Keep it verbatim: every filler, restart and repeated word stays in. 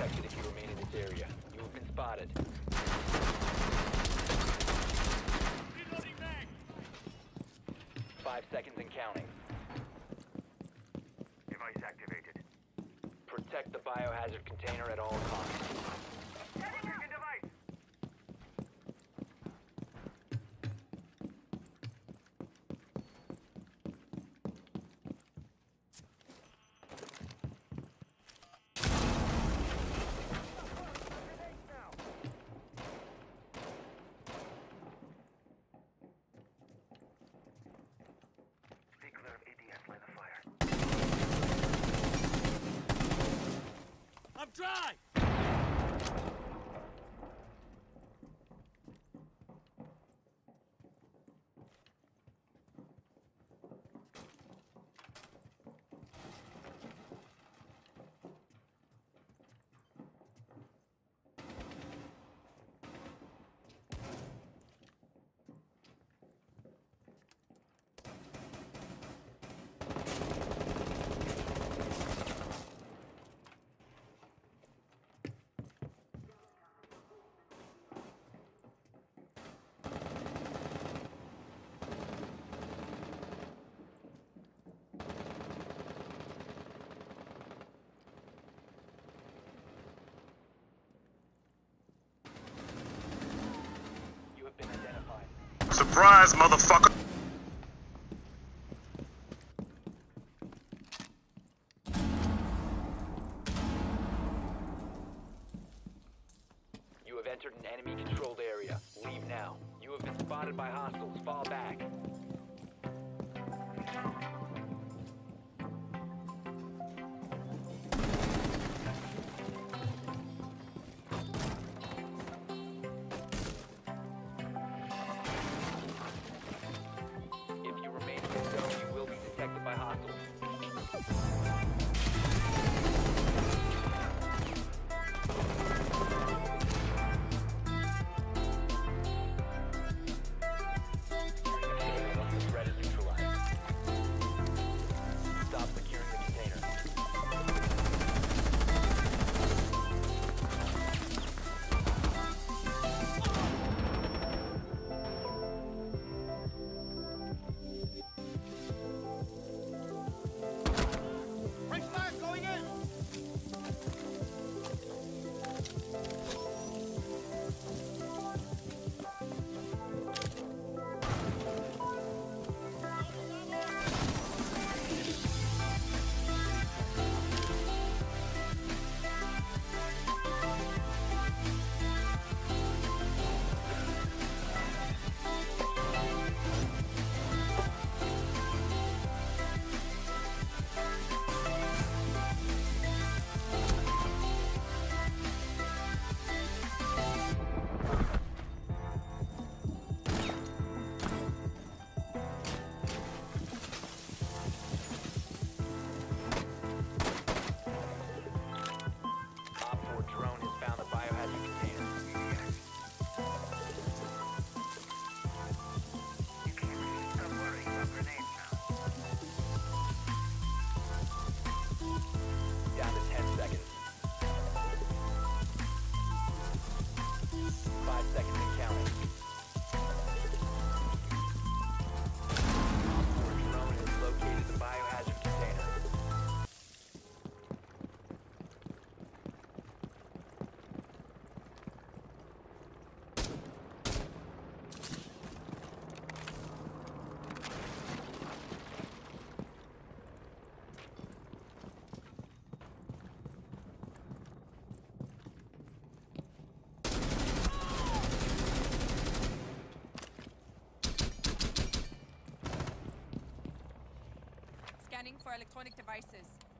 detected if you remain in this area. You have been spotted. Reloading mag! Five seconds and counting. Device activated. Protect the biohazard container at all costs. Taking device! Stay clear of A D S line of fire. I'm dry! You have been identified. Surprise, motherfucker! You have entered an enemy-controlled area. Leave now. You have been spotted by hostiles. Fall back. If you remain in this zone, you will be detected by hostiles. Once the threat is neutralized. Stop securing the container. Break fire going in! Op four drone has found the biohazard container. You can't stop worrying about grenades now. Down to ten seconds. Five seconds and counting. Op four drone has located the biohazard container. Scanning for electronic devices.